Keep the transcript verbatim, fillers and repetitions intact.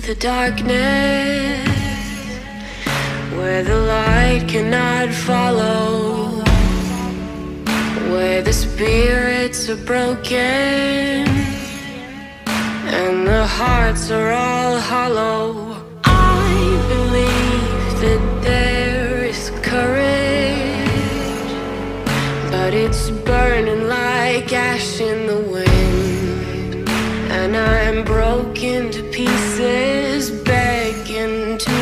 the darkness, where the light cannot follow, where the spirits are broken and the hearts are all hollow. I believe that there is courage, but it's burning like ash in the wind, and I'm broken to pieces, begging to